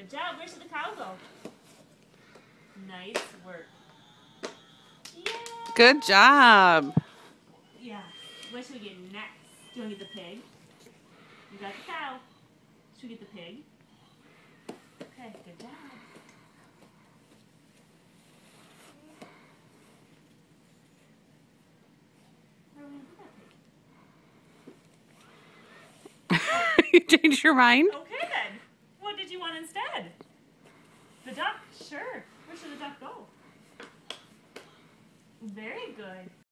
Good job. Where should the cow go? Nice work. Yeah. Good job. Yeah. What should we get next? Do you want to get the pig? You got the cow. Should we get the pig? Okay, good job. Where are we going to put that pig? You changed your mind? Okay then. What did you want instead? The duck. Sure. Where should the duck go? Very good.